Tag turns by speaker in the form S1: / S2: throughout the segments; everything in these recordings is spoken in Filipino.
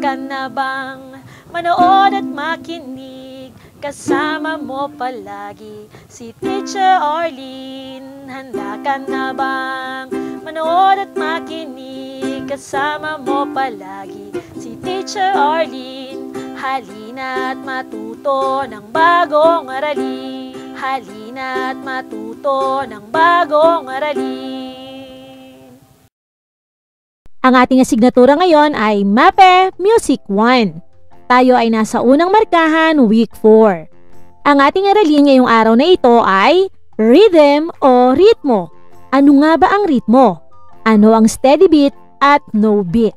S1: ka na bang manood at makinig? Kasama mo palagi si Teacher Arlene. Handa ka na bang manood at makinig? Kasama mo palagi si Teacher Arlene. Halina at matuto ng bagong aralin. Halina at matuto ng bagong aralin. Ang ating asignatura ngayon ay MAPE Music 1. Tayo ay nasa unang markahan, week 4. Ang ating aralin ngayong araw na ito ay rhythm o ritmo. Ano nga ba ang ritmo? Ano ang steady beat at no beat?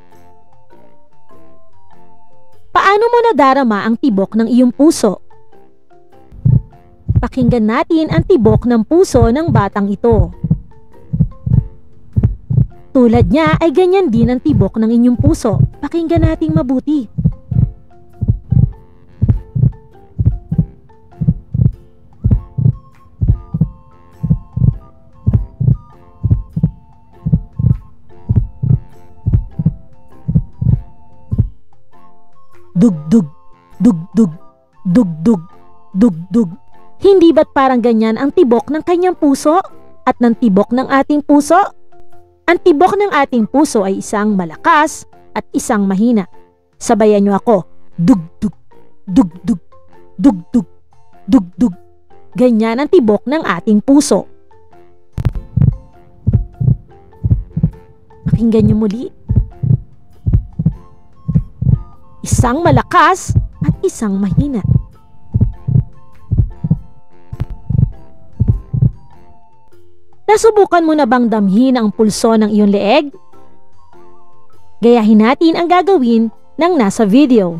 S1: Paano mo nadarama ang tibok ng iyong puso? Pakinggan natin ang tibok ng puso ng batang ito. Tulad niya ay ganyan din ang tibok ng inyong puso. Pakinggan natin mabuti. Dugdug, dugdug, dugdug, dugdug. Hindi ba't parang ganyan ang tibok ng kanyang puso at ng tibok ng ating puso? Ang tibok ng ating puso ay isang malakas at isang mahina. Sabayan niyo ako. Dugdug, dugdug, dugdug, dugdug. Ganyan ang tibok ng ating puso. Pakinggan niyo muli. Isang malakas at isang mahina. Nasubukan mo na bang damhin ang pulso ng iyong leeg? Gayahin natin ang gagawin ng nasa video.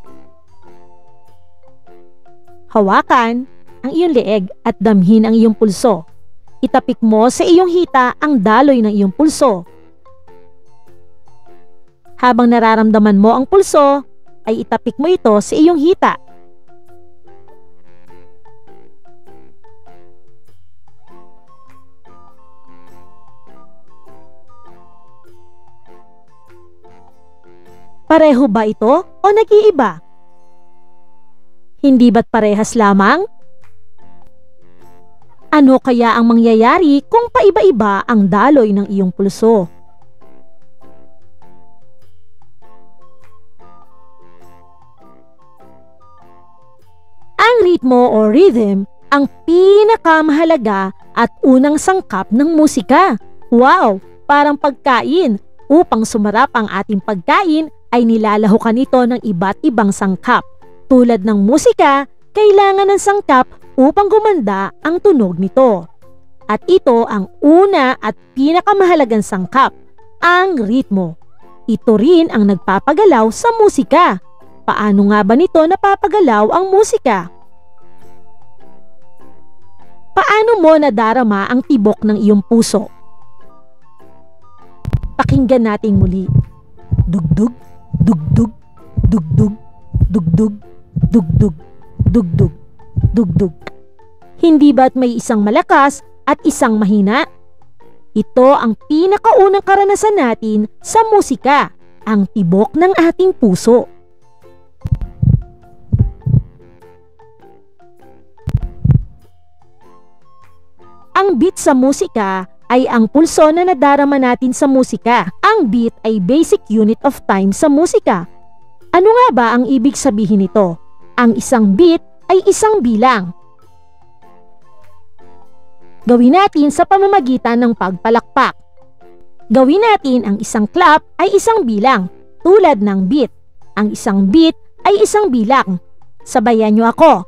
S1: Hawakan ang iyong leeg at damhin ang iyong pulso. Itapik mo sa iyong hita ang daloy ng iyong pulso. Habang nararamdaman mo ang pulso, ay itapik mo ito sa iyong hita. Pareho ba ito o nag-iiba? Hindi ba't parehas lamang? Ano kaya ang mangyayari kung paiba-iba ang daloy ng iyong pulso? Ang ritmo o rhythm ang pinakamahalaga at unang sangkap ng musika. Wow! Parang pagkain. Upang sumarap ang ating pagkain ay nilalahukan ito ng iba't ibang sangkap. Tulad ng musika, kailangan ng sangkap upang gumanda ang tunog nito. At ito ang una at pinakamahalagang sangkap, ang ritmo. Ito rin ang nagpapagalaw sa musika. Paano nga ba nito napapagalaw ang musika? Paano mo nadarama ang tibok ng iyong puso? Pakinggan natin muli. Dugdug, dugdug, dugdug, dugdug, dugdug, dugdug, dugdug. Hindi ba't may isang malakas at isang mahina? Ito ang pinakaunang karanasan natin sa musika, ang tibok ng ating puso. Ang beat sa musika ay ang pulso na nadarama natin sa musika. Ang beat ay basic unit of time sa musika. Ano nga ba ang ibig sabihin nito? Ang isang beat ay isang bilang. Gawin natin sa pamamagitan ng pagpalakpak. Gawin natin ang isang clap ay isang bilang, tulad ng beat. Ang isang beat ay isang bilang. Sabayan niyo ako.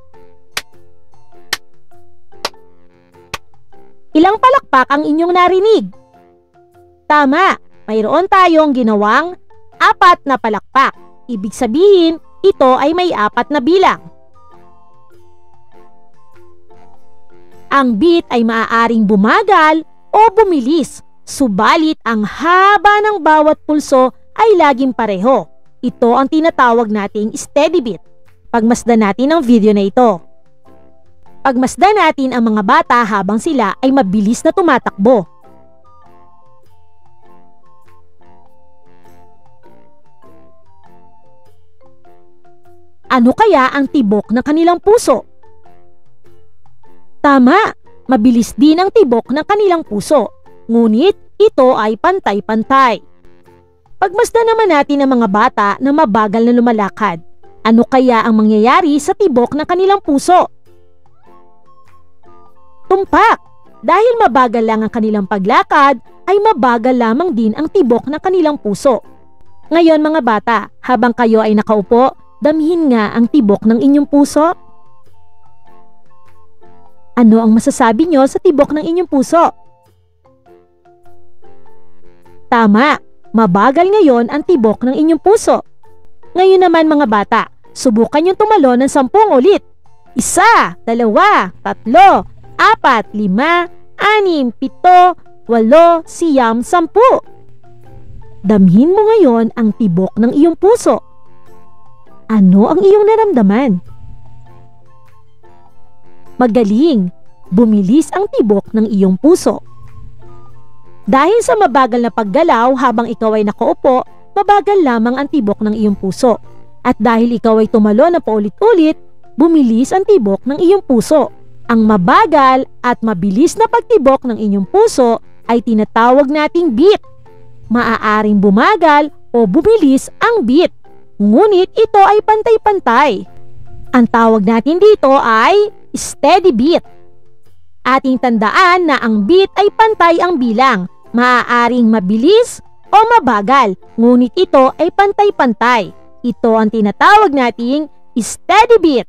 S1: Ilang palakpak ang inyong narinig? Tama, mayroon tayong ginawang 4 na palakpak. Ibig sabihin, ito ay may 4 na bilang. Ang beat ay maaaring bumagal o bumilis, subalit ang haba ng bawat pulso ay laging pareho. Ito ang tinatawag nating steady beat. Pagmasdan natin ang video na ito. Pagmasdan natin ang mga bata habang sila ay mabilis na tumatakbo.
S2: Ano kaya ang tibok ng kanilang puso? Tama, mabilis din ang tibok ng kanilang puso, ngunit ito ay pantay-pantay. Pagmasdan naman natin ang mga bata na mabagal na lumalakad. Ano kaya ang mangyayari sa tibok ng kanilang puso? Tumpak! Dahil mabagal lang ang kanilang paglakad, ay mabagal lamang din ang tibok ng kanilang puso. Ngayon mga bata, habang kayo ay nakaupo, damhin nga ang tibok ng inyong puso. Ano ang masasabi nyo sa tibok ng inyong puso? Tama, mabagal ngayon ang tibok ng inyong puso. Ngayon naman mga bata, subukan yung tumalon ng 10 ulit. 1, 2, 3, 4, 5, 6, 7, 8, 9, 10. Damhin mo ngayon ang tibok ng iyong puso. Ano ang iyong naramdaman? Magaling! Bumilis ang tibok ng iyong puso. Dahil sa mabagal na paggalaw habang ikaw ay nakaupo, mabagal lamang ang tibok ng iyong puso. At dahil ikaw ay tumalon na paulit-ulit, bumilis ang tibok ng iyong puso. Ang mabagal at mabilis na pagtibok ng inyong puso ay tinatawag nating beat. Maaaring bumagal o bumilis ang beat, ngunit ito ay pantay-pantay. Ang tawag natin dito ay steady beat. Ating tandaan na ang beat ay pantay ang bilang, maaaring mabilis o mabagal, ngunit ito ay pantay-pantay. Ito ang tinatawag nating steady beat.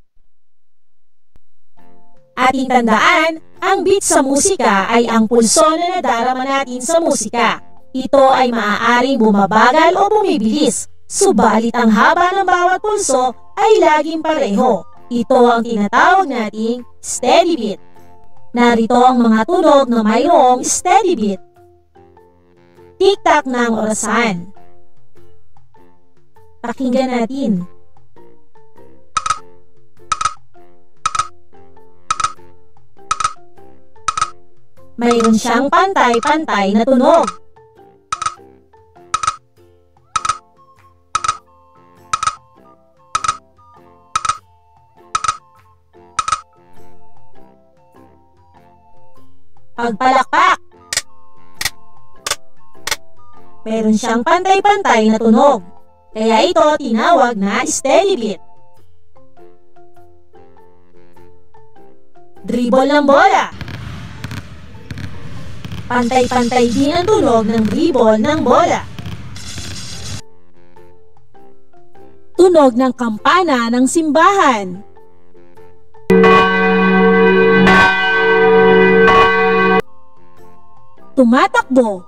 S2: Ating tandaan, ang beat sa musika ay ang pulso na nadarama natin sa musika. Ito ay maaaring bumabagal o bumibilis, subalit ang haba ng bawat pulso ay laging pareho. Ito ang tinatawag nating steady beat. Narito ang mga tunog na mayroong steady beat. Tik-tak ng orasan. Pakinggan natin. Mayroon siyang pantay-pantay na tunog. Pagpalakpak. Mayroon siyang pantay-pantay na tunog. Kaya ito tinawag na steady beat. Dribble ng bola. Pantay-pantay din ang tunog ng dribble ng bola. Tunog ng kampana ng simbahan. Tumatakbo.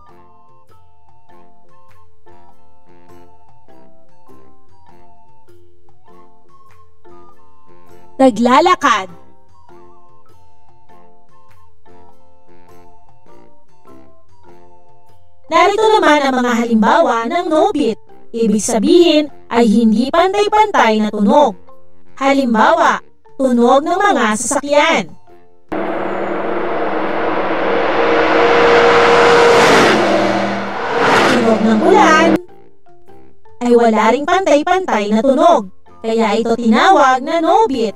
S2: Naglalakad. Narito naman ang mga halimbawa ng no beat. Ibig sabihin ay hindi pantay-pantay na tunog. Halimbawa, tunog ng mga sasakyan. Tunog ng ulan ay wala ring pantay-pantay na tunog. Kaya ito tinawag na no beat.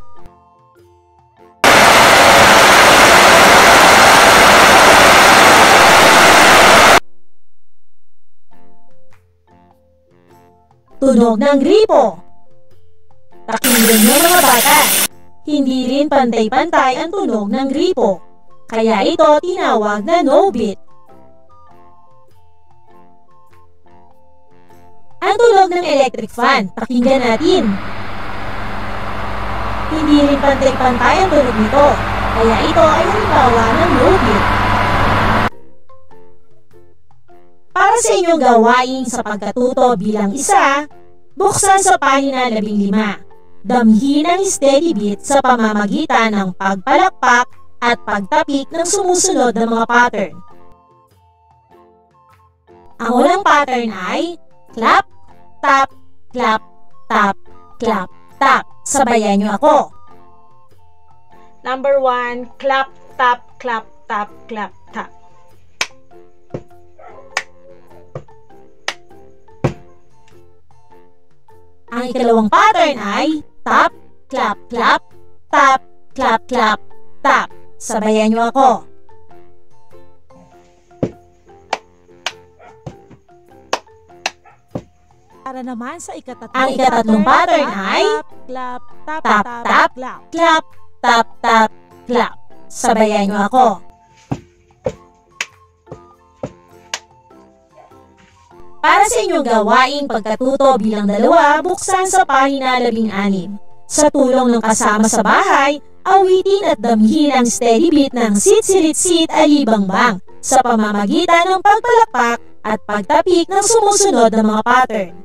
S2: Tunog ng gripo. Pakinggan niyo mga bata. Hindi rin pantay-pantay ang tunog ng gripo. Kaya ito tinawag na no beat. Ang tunog ng electric fan. Pakinggan natin. Hindi rin pantay-pantay ang tunog nito. Kaya ito ay halimbawa ng no beat. Para sa inyong gawain sa pagkatuto bilang isa, buksan sa pahina 15. Damhin ang steady beat sa pamamagitan ng pagpalakpak at pagtapik ng sumusunod na mga pattern. Ang unang pattern ay clap, tap, clap, tap, clap, tap. Sabayan niyo ako.
S1: Number 1, clap, tap, clap, tap, clap, tap.
S2: Ang ikalawang pattern ay tap, clap, clap, tap, clap, clap, tap. Sabayan niyo ako. Para naman sa ang ikatatlong pattern ay
S1: clap, tap,
S2: tap, tap,
S1: clap.
S2: clap, tap, tap, clap. Sabayan niyo ako. Para sa inyong gawaing pagkatuto bilang dalawa, buksan sa pahina 16. Sa tulong ng kasama sa bahay, awitin at damhin ang steady beat ng Sit-Sirit-Sit Alibangbang sa pamamagitan ng pagpalakpak at pagtapik ng sumusunod na mga pattern.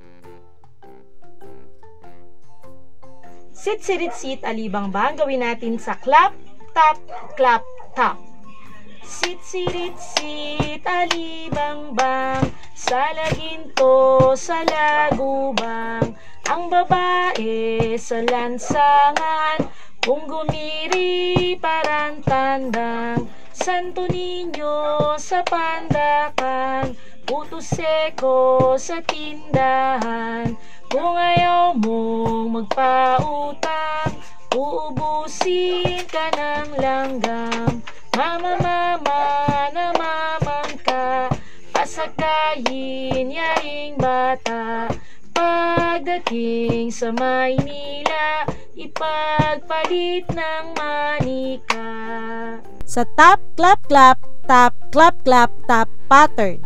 S1: Sit-Sirit-Sit Alibangbang gawin natin sa clap, tap, clap, tap. Sit-sirit-sit, alibangbang, sa laginto, sa lagubang, ang babae sa lansangan, kung gumiri parang tandang, Santo Niño sa pandakan, puto seko sa tindahan, kung ayaw mong magpautang, uubusin ka ng langgam. Mama, mama, namamang ka, pasakayin yaring bata. Pagdating sa Maynila, ipagpalit ng manika.
S2: Sa tap, clap, clap, tap, clap, clap, tap pattern.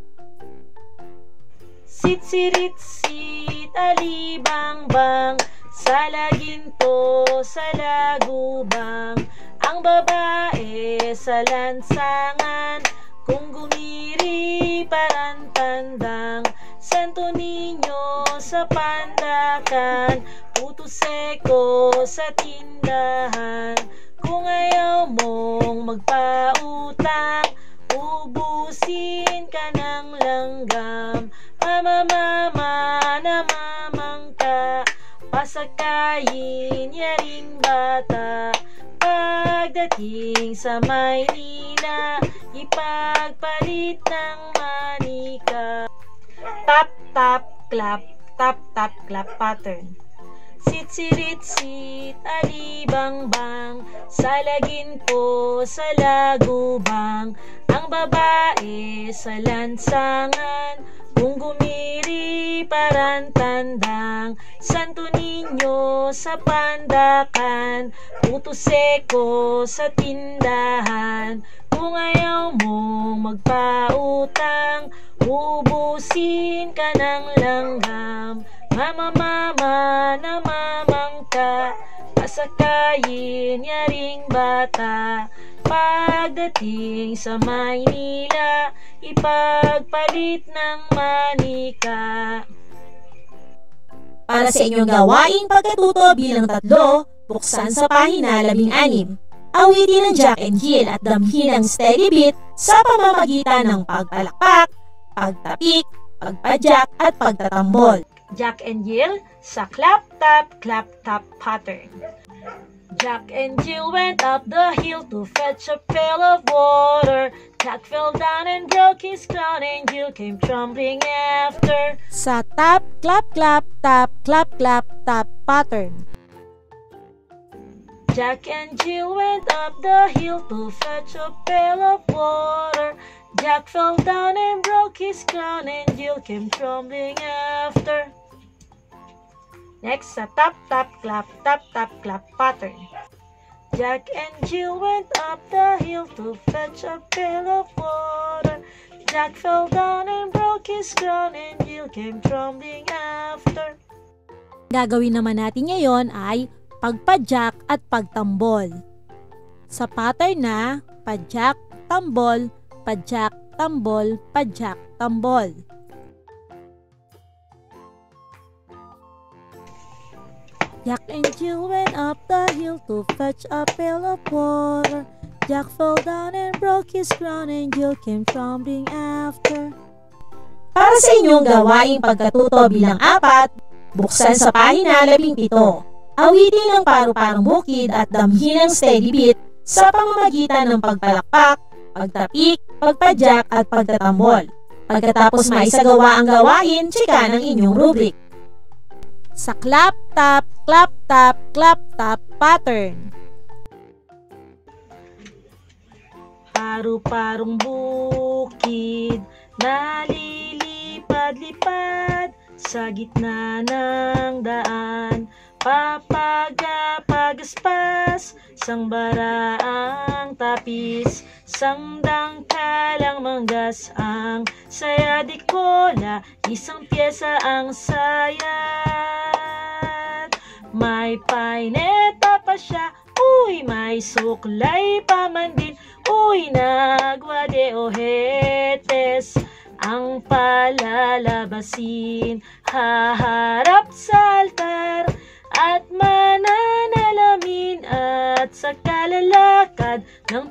S1: Sit-sirit-sit, alibangbang, sa laginto, sa lagubang, ang babae sa lansangan, kung gumiri parang tandang, Santo Niño sa pandakan, puto seko sa tindahan, kung ayaw mong magpautang, ubusin ka ng langgam. Mama, mama, namamang ka, pasakayin yaring bata. Pagdating sa Maynila, ipagpalit ng manika. Tap, tap, clap, tap, tap, clap pattern. Sit-sirit-sit, alibangbang, sa laginto, sa lagubang, ang babae sa lansangan, kung gumiri parang tandang, Santo Niño sa pandakan, puto seko sa tindahan, kung ayaw mong magpautang, ubusin ka ng langgam. Mama, mama, namamang ka, pasakayin yaring bata. Pagdating sa Maynila, ipagpalit ng manika.
S2: Para sa inyong gawaing pagkatuto bilang tatlo, buksan sa pahina 16. Awitin ang Jack and Jill at damhin ang steady beat sa pamamagitan ng pagpalakpak, pagtapik, pagpadyak at pagtatambol.
S1: Jack and Jill sa clap, tap, pattern. Jack and Jill went up the hill to fetch a pail of water. Jack fell down and broke his crown, and Jill came trembling after.
S2: Sa tap, clap, tap, tap pattern.
S1: Jack and Jill went up the hill to fetch a pail of water. Jack fell down and broke his crown, and Jill came trembling after. Next, sa tap, clap pattern. Jack and Jill went up the hill to fetch a pail of water. Jack fell down and broke his crown, and Jill came trembling after.
S2: Gagawin naman natin ngayon ay pagpadyak at pagtambol. Sa pattern na padyak, tambol, padyak, tambol, padyak, tambol. Jack and Jill went up the hill to fetch a pail of water. Jack fell down and broke his crown, and Jill came trembling after. Para sa inyong gawaing pagkatuto bilang 4, buksan sa pahina 17. Awitin ang paru-parong bukid at damhin ang steady beat sa pamamagitan ng pagpalakpak, pagtapik, pagpadyak at pagtatambol. Pagkatapos maisagawa ang gawain, tsika ng inyong rubric. sa clap-tap, clap-tap pattern.
S1: Paru-parong bukid, nalilipad-lipad sa gitna ng daan. Papagaspas, sang baraang tapis, sang dangkalang manggas ang saya di kola, isang pyesa ang sayat. May paineta pa siya, uy, may suklay pa man din, uy, nagwa de ojetes ang palalabasin, haharap sa altar at mananalamin at sa kalalakad ng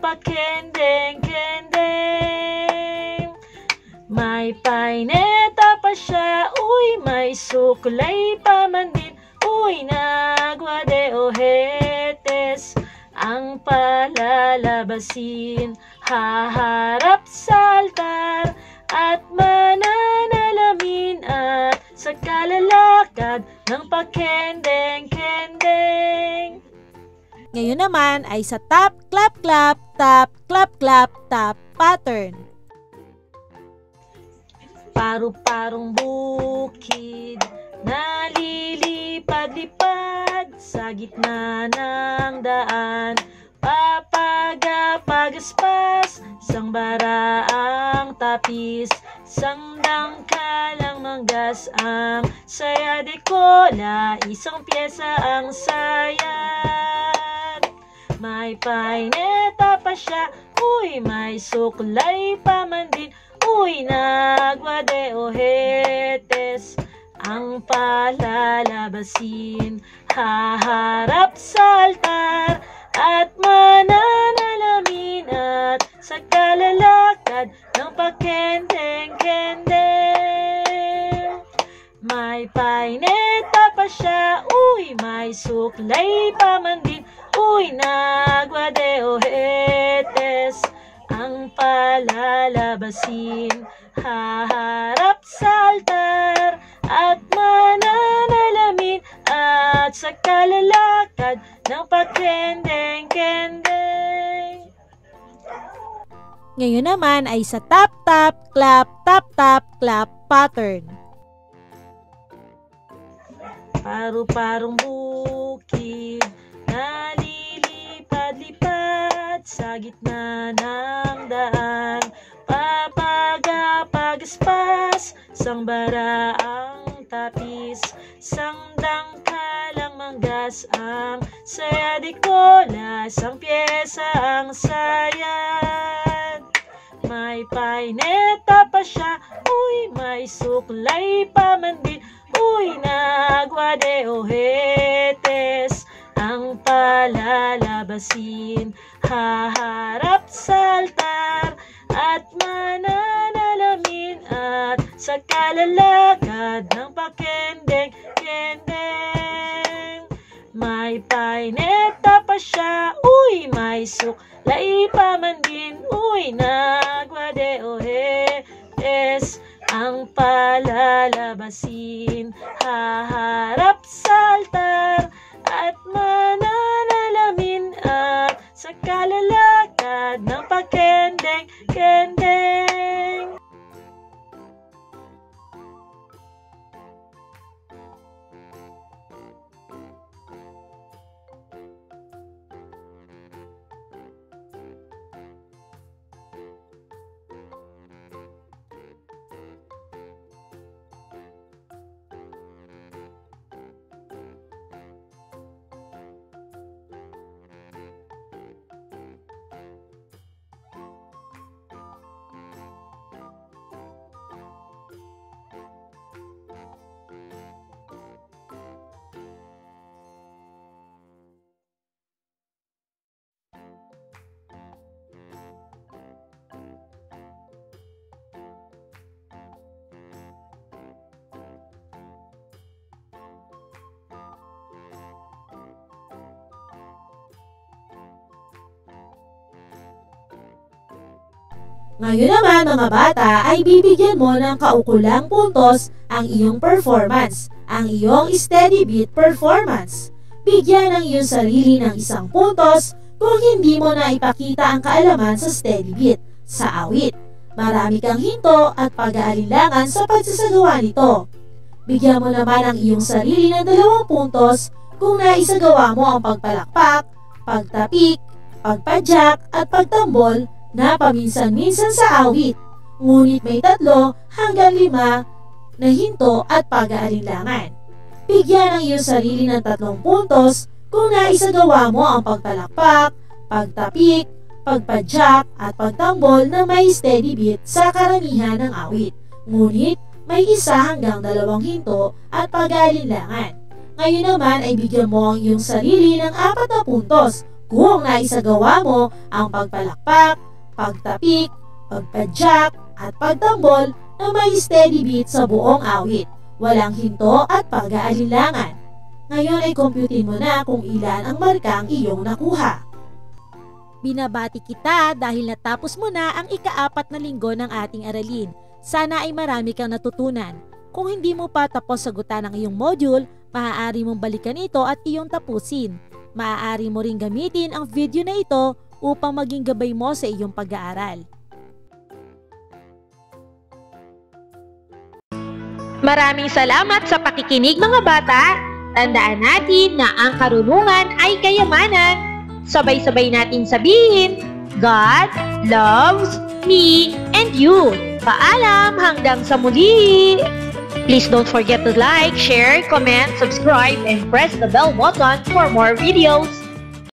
S1: pakendeng-kendeng. May paineta pa siya, uy, may suklay pa man din, uy, nagwa de ojetes ang palalabasin, haharap sa altar at mananalamin at sa kalalakad ng pakendeng-kendeng.
S2: Ngayon naman ay sa tap, clap, tap pattern.
S1: Paru-parong bukid, nalilipad-lipad sa gitna ng daan. Papagaspas, sang baraang tapis, sang dangkalang manggas ang saya de kola, isang pyesa ang sayat. May paineta pa siya, uy, may suklay pa man din, uy, nagwa de ojetes ang palalabasin, haharap sa altar at mananalamin at sa kalalakad ng pakendeng-kendeng. May paineta pa siya, uy, may suklay pa man din, uy, nagwa de ojetes ang palalabasin, haharap sa altar at mananalamin at sa kalalakad ng pakendeng-kendeng.
S2: Ngayon naman ay sa tap, clap pattern.
S1: Paru-parong bukid, nalilipad-lipad sa gitna ng daan. Papagaspas, sang baraang tapis, sang dangkalang manggas ang saya di kola, sang pyesa ang sayat. May paineta pa siya, uy, may suklay pa man din, uy, nagwa de ojetes ang palalabasin, haharap sa altar at mananalamin at sa kalalakad ng pakendeng-kendeng. May paineta pa siya, uy, may suklay pa man din, uy, nagwa de ojetes ang palalabasin, haharap sa altar at mananalamin at sa kalalakad ng pakendeng-kendeng.
S2: Ngayon naman mga bata ay bibigyan mo ng kaukulang puntos ang iyong performance, ang iyong steady beat performance. Bigyan ng iyong sarili ng 1 puntos kung hindi mo na ipakita ang kaalaman sa steady beat, sa awit. Marami kang hinto at pag-aalinlangan sa pagsasagawa nito. Bigyan mo naman ang iyong sarili ng 2 puntos kung naisagawa mo ang pagpalakpak, pagtapik, pagpadyak at pagtambol na paminsan-minsan sa awit. Ngunit may 3 hanggang 5 na hinto at pag-aalinlangan. Bigyan ang iyong sarili ng 3 puntos kung naisagawa mo ang pagpalakpak, pagtapik, pagpadyak at pagtambol na may steady beat sa karamihan ng awit. Ngunit may 1 hanggang 2 hinto at pag-aalinlangan. Ngayon naman ay bigyan mo ang iyong sarili ng 4 na puntos kung naisagawa mo ang pagpalakpak, pagtapik, pagpadyak at pagtambol na may steady beat sa buong awit. Walang hinto at pag-aalinlangan. Ngayon ay computein mo na kung ilan ang markang iyong nakuha. Binabati kita dahil natapos mo na ang ika-4 na linggo ng ating aralin. Sana ay marami kang natutunan. Kung hindi mo pa tapos sagutan ang iyong module, maaari mong balikan ito at iyong tapusin. Maaari mo ring gamitin ang video na ito upang maging gabay mo sa iyong pag-aaral.
S1: Maraming salamat sa pakikinig mga bata. Tandaan natin na ang karunungan ay kayamanan. Sabay-sabay natin sabihin, God loves me and you. Paalam hanggang sa muli! Please don't forget to like, share, comment, subscribe, and press the bell button for more videos.